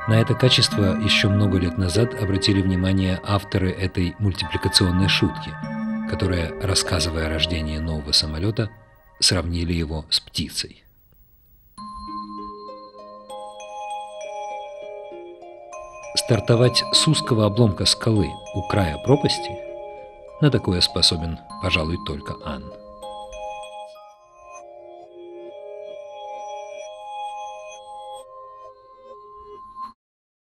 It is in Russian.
На это качество еще много лет назад обратили внимание авторы этой мультипликационной шутки, которые, рассказывая о рождении нового самолета, сравнили его с птицей. Стартовать с узкого обломка скалы у края пропасти — на такое способен, пожалуй, только Ан.